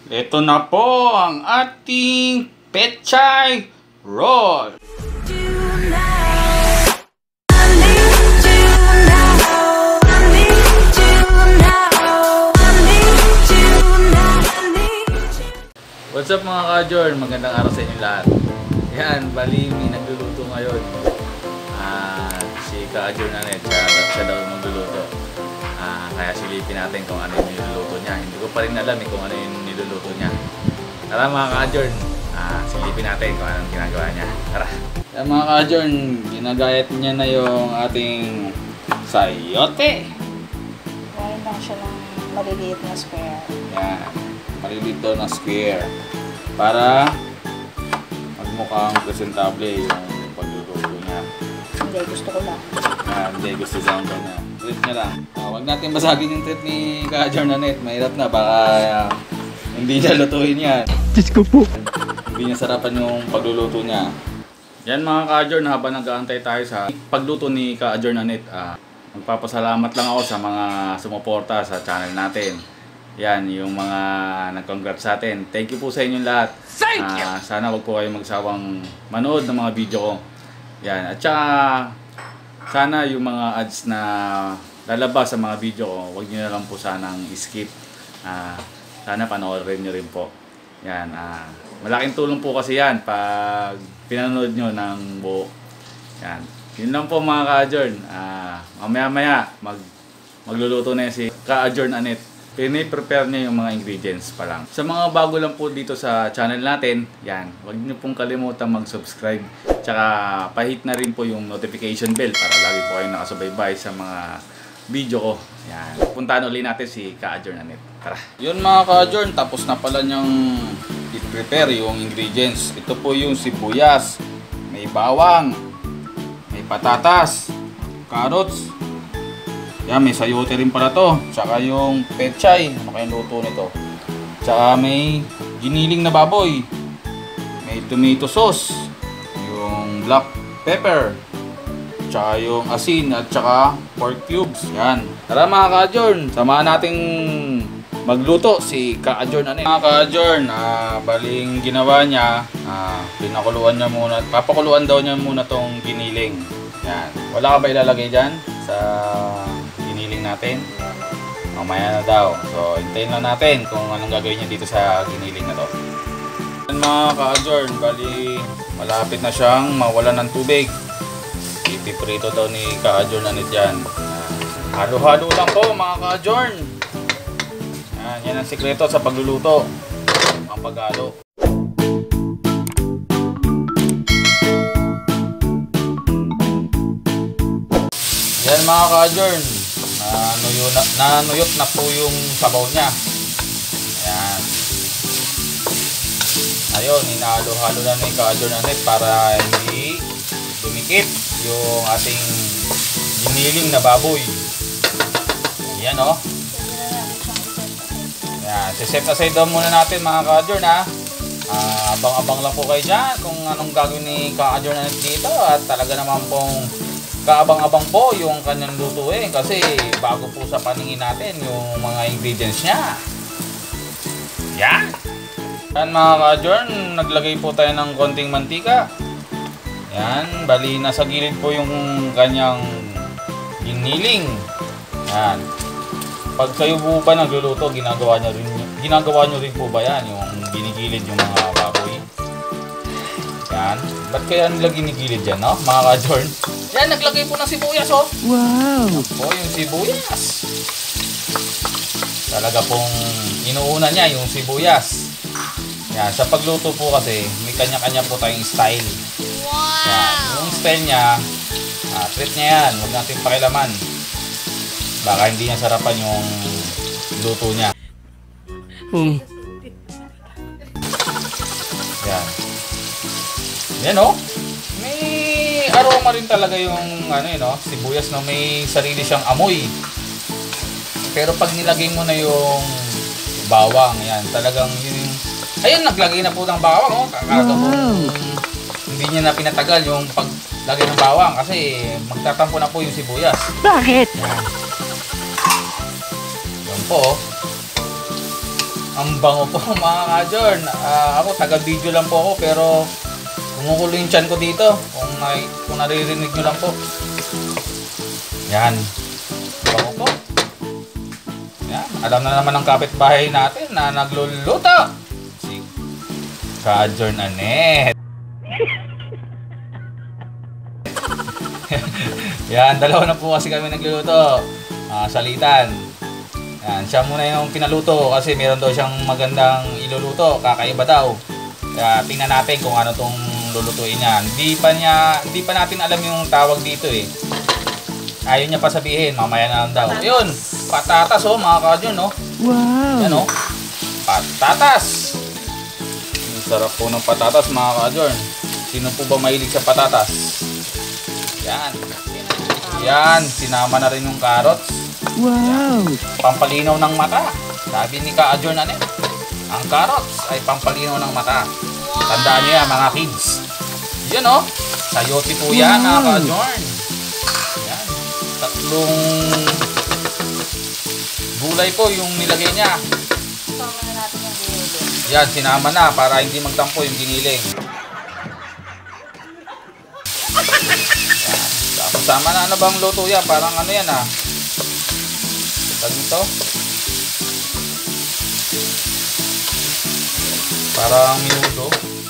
Ito na po ang ating pechay roll. What's up mga ka-Jorn? Magandang araw sa inyo lahat. Yan, bali may nagluluto ngayon. Si ka-Jorn Anet, siya daw magluluto. Kaya silipin natin kung ano yung niluluto niya. Hindi ko pa rin alam kung ano yung niluluto niya. Tara mga ka-Jorn, silipin natin kung anong ginagawa niya. Tara! Yan mga ka-Jorn, ginagayat niya na yung ating sayote. Ngayon lang siya ng maliliit na square. Yan, maliliit daw na square. Para magmukhang presentable yung pagluluto niya. Hindi, gusto ko lang. Hindi, gusto siya ang ganyan. Treat niya lang. Huwag natin basagin yung treat ni ka-Jorn Anet. Mahirap na, baka hindi niya lutuin yan. Diyos ko po. Hindi niya sarapan yung pagluluto niya. Yan mga ka-Jorn, habang nag-aantay tayo sa pagluto ni ka-Jorn Anet, magpapasalamat lang ako sa mga sumuporta sa channel natin. Yan, yung mga nag-congrats sa atin. Thank you po sa inyong lahat. Sana wag po kayong magsawang manood ng mga video ko. Yan, at saka sana yung mga ads na lalabas sa mga video ko, wag niyo na lang po sanang skip. Sana panoorin niyo rin po. Yan, malaking tulong po kasi yan pag pinanood niyo ng buo. Yan. Yun lang po mga ka-Jorn. Mamaya-maya magluluto na si ka-Jorn Anet. Pini-prepare niya yung mga ingredients pa lang. Sa mga bago lang po dito sa channel natin, yan, huwag niyo pong kalimutan mag-subscribe. Tsaka pahit na rin po yung notification bell para lagi po kayong nakasubaybay sa mga video ko. Yan. Puntahan ulit natin si ka-Jorn Anet. Tara. Yun mga ka-Jorn, tapos na pala niyang i-prepare yung ingredients. Ito po yung sibuyas, may bawang, may patatas, carrots. Yan, may sayote rin pala to. Tsaka yung pechay. Ano kayang luto nito? Tsaka may giniling na baboy. May tomato sauce. Yung black pepper. Tsaka yung asin at tsaka pork cubes. Yan. Tara mga ka-Jorn, samahan nating magluto si ka-Jorn Anet. Mga ka-Jorn, baling ginawa niya, pinakuluan niya muna. Papakuluan daw niya muna tong giniling. Yan. Wala ka ba ilalagay dyan sa giniling natin? Mamaya na daw. So, hintayin lang natin kung anong gagawin niya dito sa giniling na to. Yan mga ka-Jorn, bali malapit na siyang mawalan ng tubig. Ipiprito daw ni ka-Jorn Anet yan. Halo-halo lang po mga ka-Jorn. Yan ang sikreto sa pagluluto. Ang paghalo. Yan mga ka-Jorn, nanuyot na po yung sabaw niya. Ayan. Ayun, hinahalo-halo na ni ka-Jorn Anet para hindi dumikit yung ating giniling na baboy. Ayan o. Ayan, siset aside daw muna natin mga ka-Jorn ha. Abang-abang lang po kayo dyan kung anong gagawin ni ka-Jorn Anet dito. At talaga naman pong kaabang-abang po yung kanyang lutuin kasi bago po sa paningin natin yung mga ingredients niya. Yan! Yan mga ka-Jorn, naglagay po tayo ng konting mantika. Yan, bali nasa gilid po yung kanyang giniling. Yan. Pag kayo po ba nagluluto, ginagawa nyo rin po ba yan, yung ginigilid yung mga baboy? Yan. Ba't kaya nila ginigilid yan, no? Mga ka-Jorn? Yan, naglagay po ng sibuyas, oh. Wow! Yan po yung sibuyas. Talaga pong inuuna niya yung sibuyas. Yan, sa pagluto po kasi, may kanya-kanya po tayong style. Wow! Yan, yung style niya, treat niya yan. Huwag natin pakilaman. Baka hindi niya sarapan yung luto niya. Yan. Yan, oh. May aroma rin talaga yung sibuyas, no? May sarili siyang amoy. Pero pag nilagay mo na yung bawang, yan, talagang yun yung... Ayun, naglagay na po ng bawang, oh. Kakaga po. Hindi niya na pinatagal yung paglagay ng bawang kasi magtatampo na po yung sibuyas. Bakit? Yan. Yan po, oh. Ang bango po mga ka-Adjorn. Ako taga-video lang po ako pero kumukulo yung tiyan ko dito. Kung naririnig nyo lang po. Yan. Bango po. Yan. Alam na naman ng kapitbahay natin na nagluluto. Si ka-Adjorn Anet. Yan. Dalawa na po kasi kami nagluluto. Salitan. Yan, siya muna yung pinaluto kasi meron daw siyang magandang iluluto, kakaiba daw. Kaya tingnan natin kung ano tong lulutuin niya. Hindi pa natin alam yung tawag dito eh. Ayaw niya pa sabihin, mamaya na lang daw. Yun, patatas oh mga ka-Adjorn oh. Wow! Yan oh, patatas. Ang sarap po ng patatas mga ka-Adjorn. Sino po ba mahilig sa patatas? Yan. Yan, sinama na rin yung carrots. Wow! Pampalinaw ng mata. Sabi ni ka-Adjorn Anet, ang carrots ay pampalinaw ng mata. Tandaan niyo yan mga kids. Yan o. Sayote po yan mga ka-Adjorn. Yan. Tatlong gulay po yung nilagay niya. Sama na natin yung giniling. Yan, sinama na para hindi magtampo yung giniling. Yan. Sama na ano bang luto yan? Parang ano yan ah. Dito. Parang minudo.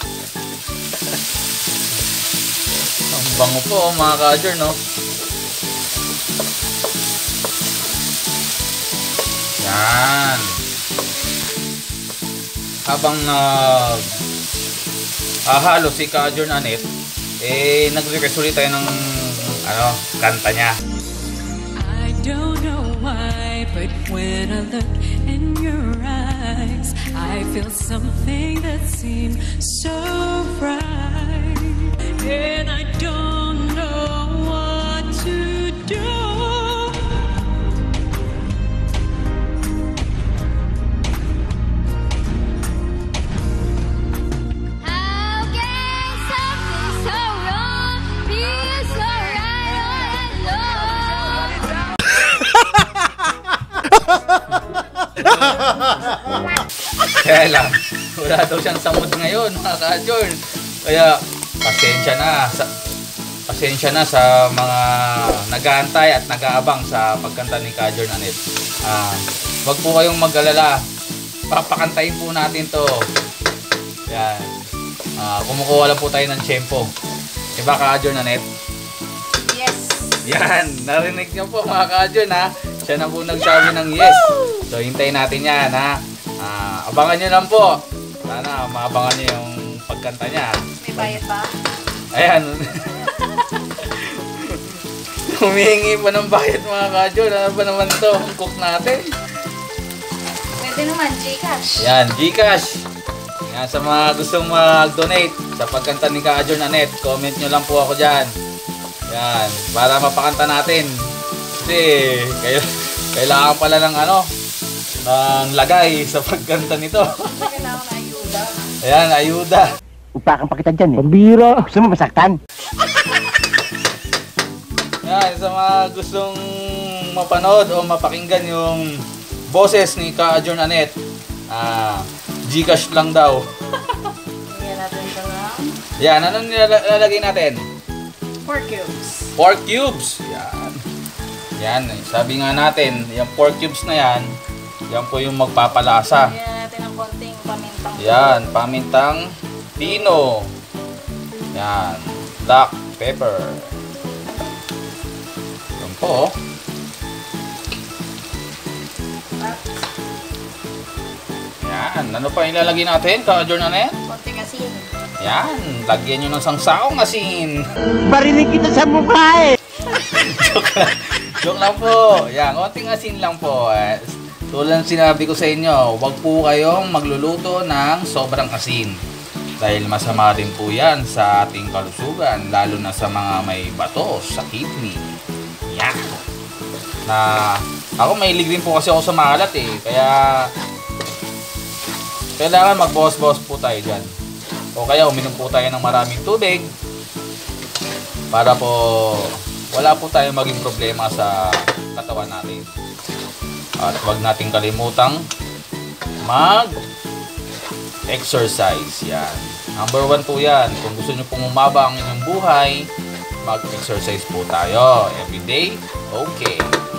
Ang bango po mga ka-Adjorn no. Yan. Habang hahalo si ka-Adjorn Anet, nag-request ulit tayo ng kanta niya. I don't know why, but when I look in your eyes, I feel something that seems so right, and I don't know what to do. How can something so wrong feel so right all alone? Kaya lang, wala daw siyang samod ngayon mga ka-Adjorn. Kaya pasensya na sa mga nag-aantay at nag-aabang sa pagkanta ni ka-Adjorn Anet. Wag po kayong mag-alala. Papakantayin po natin to. Yan. Kumukuha lang po tayo ng tiyempo. Diba ka-Adjorn Anet? Yes! Yan, narinig niyo po mga ka-Adjorn ha. Siya na po nagsabi ng yes. So hintayin natin yan ha. Abangan nyo lang po. Sana maabangan nyo yung pagkanta niya. May bayad pa? Ayan. Humihingi pa ng bayad mga ka-Adjorn. Ano ba naman to? Ang cook natin. Pwede naman, Gcash. Yan, Gcash. Yan, sa mga gustong mag-donate sa pagkanta ni ka-Adjorn Anet, comment nyo lang po ako dyan. Yan, para mapakanta natin. Kasi kailangan pala ng ng lagay sa pagkanta nito. Kailangan na ayuda. Ayan, ayuda. Upakan pa kita dyan eh. Pambira! Gusto mo masaktan? Yan, sa mga gustong mapanood o mapakinggan yung boses ni ka-Adjorn Anet, Gcash lang daw. Tingnan natin ito na. Yan, ano nilalagay natin? 4 cubes. Pork cubes. Yan. Yan, sabi nga natin, yung pork cubes na yan po yung magpapalasa. Tingnan natin ang konting pamintang. Yan, pamintang pino. Yan, black pepper. Yan po. Yan, ano pa ilalagay natin, ka-Adjorn Anet? Konting asin. Yan, lagyan nyo ng sangsaong asin. Barinig kita sa mukha eh! Joke lang po. Yan, konting asin lang po. Tulad ng sinabi ko sa inyo, huwag po kayong magluluto ng sobrang asin. Dahil masama din po yan sa ating kalusugan, lalo na sa mga may bato sa kidney. Yan. Ako mahilig din po kasi ako sa maalat eh. Kaya kailangan mag-boss-boss po tayo dyan. O kaya uminom po tayo ng maraming tubig para po wala po tayong maging problema sa katawan natin. At huwag nating kalimutang mag-exercise. Yan. Number 1 po yan. Kung gusto nyo pong umaba ang inyong buhay, mag-exercise po tayo. Everyday, okay.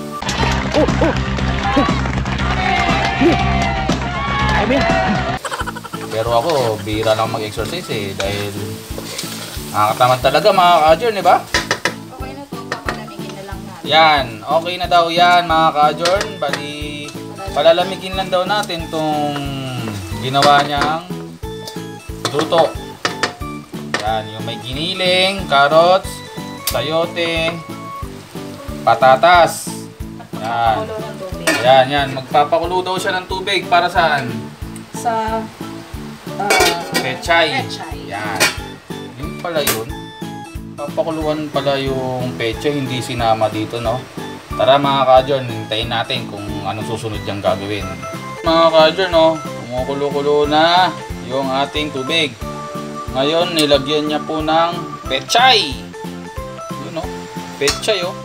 Pero ako, bihira lang mag-exercise eh. Dahil nakakatamad talaga mga ka-adjourn, di ba? Okay na to, papalamigin na lang natin. Yan, okay na daw yan mga ka-adjourn. Bali, palalamigin lang daw natin tong ginawa niyang luto. Yan, yung may giniling, carrots, sayote, patatas. Yan. Pakulo ng tubig. Yan. Magpapakulo daw siya ng tubig. Para saan? Sa Pechay. pechay. Yan. Yung pala yun. Papakuluan pala yung pechay. Hindi sinama dito, no? Tara mga ka-adjourn, hintayin natin kung anong susunod niyang gagawin. Mga ka-adjourn, no? Kumukulo-kulo na yung ating tubig. Ngayon, nilagyan niya po ng pechay. Yun, no? Pechay, oh.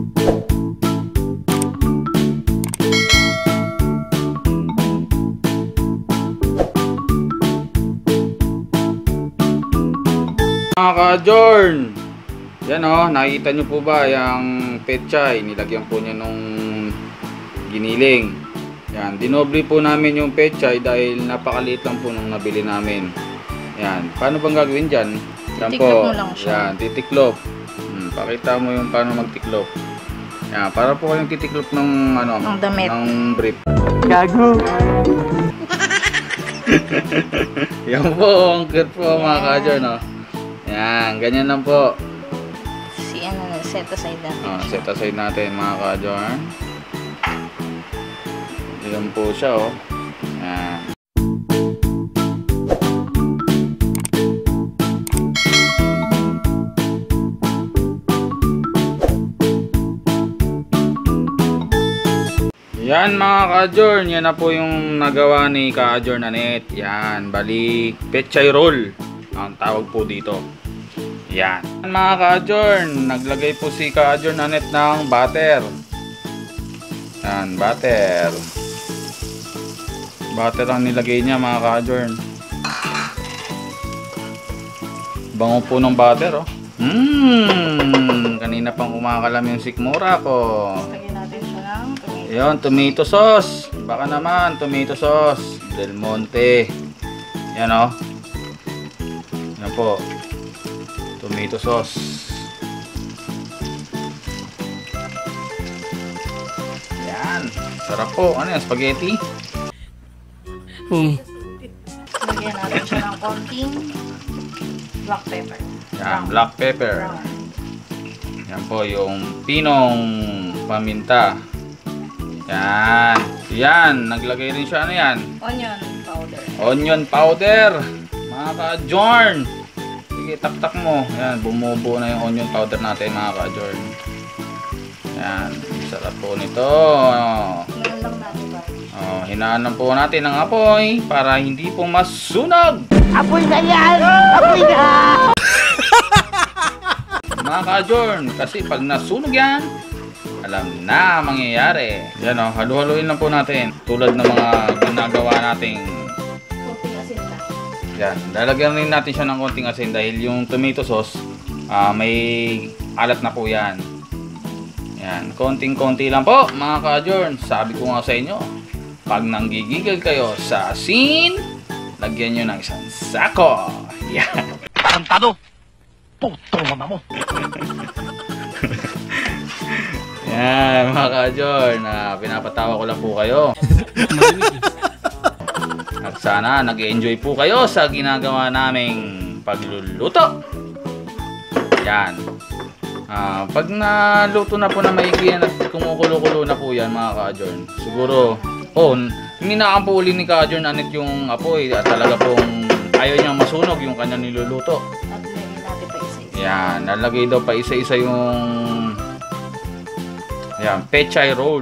Mga ka-adjourn, yan o, nakikita nyo po ba yung pechay, nilagyan po niya nung giniling. Yan, dinoble po namin yung pechay dahil napakaliit lang po nung nabili namin. Yan, paano bang gagawin dyan? Yan Titiklop po, mo lang siya. yan, titiklop. Pakita mo yung paano magtiklop. Yan, para po kayong titiklop ng ano, Ng damit. ng brief. Gago. Yan po, ang cute po mga ka-adjourn, no? Yan, ganyan lang po. Set aside natin. Set aside natin mga ka-adjourn. Yan po siya, oh. Yan. Yan mga ka-adjourn, yan na po yung nagawa ni ka-adjourn Anet. Yan, bali pechay roll ang tawag po dito. Yan. Mga ka-adjourn, naglagay po si ka-adjourn Anet ng butter. Yan, butter. Butter ang nilagay niya mga ka-adjourn. Bango po ng butter, oh. Kanina pang kumakalam yung sikmura ko. Lagyan natin siya ng tomato. Yon, tomato sauce. Baka naman, tomato sauce. Del Monte. Yan, oh. Yan po. Tomato sauce. Yan. Sarap po. Ano yan? Spaghetti? Lagyan natin siya ng konting black pepper. Yan. Black pepper. Brown. Yan po yung pinong paminta. Yan. Yan. Naglagay rin siya. Ano yan? Onion powder. Onion powder. Mga ka-adjourn. Sige, tak-tak mo. Yan, bumubuo na yung onion powder natin mga ka-adjourn. Yan, sarap po nito. Hinaan lang natin ba? Hinaan lang po natin ang apoy para hindi po masunog. Apoy na yan! Apoy na! Mga ka-adjourn, kasi pag nasunog yan, alam na ang mangyayari. Yan o, halu-haluin lang po natin. Tulad ng mga ginagawa nating. Konting asin lang. Yan, lalagyan rin natin siya ng konting asin dahil yung tomato sauce may alat na po yan. Yan, konting-konti lang po mga ka-adjourn. Sabi ko nga sa inyo, pag nanggigigil kayo sa asin, lagyan nyo ng isang sako. Yan. Tarantado! Puto mama mo! Yan mga ka-adjourn, pinapatawa ko lang po kayo. At sana nag-enjoy po kayo sa ginagawa naming pagluluto. Yan. Pag naluto na po na maigi yan at kumukulo-kulo na po yan mga ka-adjourn, siguro, hindi nakampuli ni ka-adjourn Anet yung apoy at talaga pong ayaw niyang masunog yung kanyang niluluto. At lagyan natin pa isa-isa. Yan, nalagay daw pa isa-isa yung yan, pechay roll.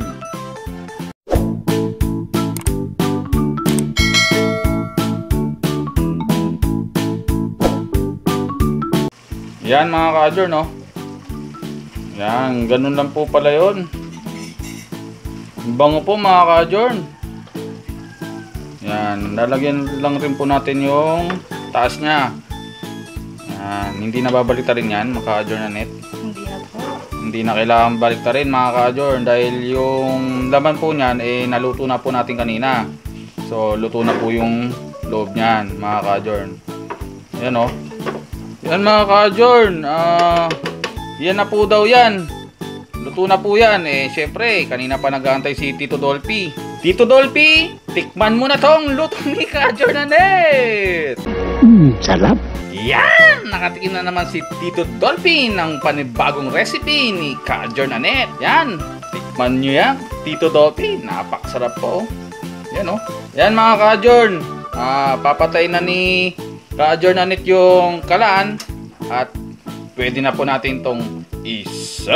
Yan mga ka-adjourn, no? Yan, ganun lang po pala yun. Bango po mga ka-adjourn. Yan, lalagyan lang rin po natin yung taas niya. Yan, hindi na babaliktarin yan, mga ka-adjourn na net. Hindi na po. Hindi na kailangan baliktarin, mga ka-adjourn, dahil yung laman po niyan naluto na po natin kanina. So, luto na po yung loob niyan, mga ka-adjourn. Yan o. Yan, mga ka-adjourn. Yan na po daw yan. Luto na po yan. Syempre, kanina pa nag-aantay si Tito Dolphy. Tito Dolphy, tikman mo na tong luto ni ka-adjourn na net. Sarap. Yan! Nakatikim na naman si Tito Dolphy ng panibagong recipe ni ka-adjourn na net. Yan! Tikman nyo yan, Tito Dolphy. Napakasarap po. Yan o. Yan, mga ka-adjourn. Papatay na ni ka-adjourn na net yung kalan. At pwede na po natin tong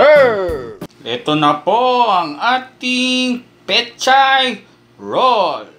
i-serve. Ito na po ang ating pechay roll.